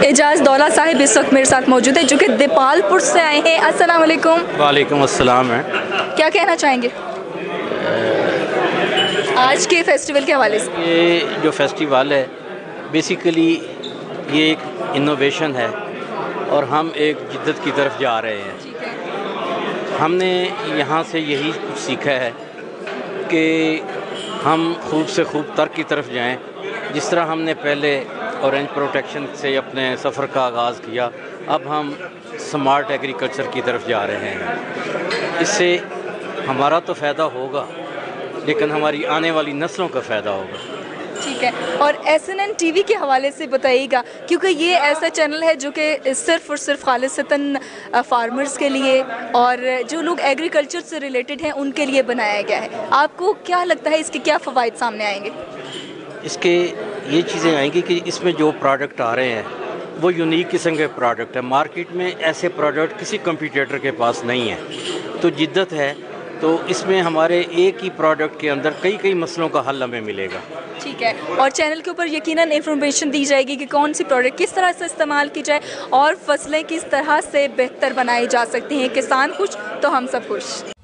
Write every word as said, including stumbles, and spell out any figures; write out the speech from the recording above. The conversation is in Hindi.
इजाज़ दौला साहिब इस वक्त मेरे साथ मौजूद है, जो कि दीपालपुर से आए हैं। अस्सलाम वालेकुम। वालेकुम अस्सलाम है। क्या कहना चाहेंगे आज के फेस्टिवल के हवाले से? ये जो फेस्टिवल है बेसिकली ये एक इनोवेशन है और हम एक जिद्दत की तरफ जा रहे हैं। हमने यहाँ से यही कुछ सीखा है कि हम खूब से खूब तर की तरफ जाएं। जिस तरह हमने पहले ऑरेंज प्रोटेक्शन से अपने सफ़र का आगाज़ किया, अब हम स्मार्ट एग्रीकल्चर की तरफ जा रहे हैं। इससे हमारा तो फ़ायदा होगा, लेकिन हमारी आने वाली नस्लों का फ़ायदा होगा। ठीक है, और S N N T V के हवाले से बताइएगा, क्योंकि ये ऐसा चैनल है जो कि सिर्फ़ और सिर्फ खालिसतन फार्मर्स के लिए और जो लोग एग्रीकल्चर से रिलेटेड हैं उनके लिए बनाया गया है। आपको क्या लगता है इसके क्या फ़वाइद सामने आएंगे? इसके ये चीज़ें आएंगी कि इसमें जो प्रोडक्ट आ रहे हैं वो यूनिक किस्म के प्रोडक्ट है। मार्केट में ऐसे प्रोडक्ट किसी कंपटीटर के पास नहीं है, तो जिद्दत है। तो इसमें हमारे एक ही प्रोडक्ट के अंदर कई कई मसलों का हल हमें मिलेगा। ठीक है, और चैनल के ऊपर यकीनन इन्फॉर्मेशन दी जाएगी कि कौन सी प्रोडक्ट किस तरह से इस्तेमाल की जाए और फसलें किस तरह से बेहतर बनाई जा सकती हैं। किसान खुश तो हम सब खुश।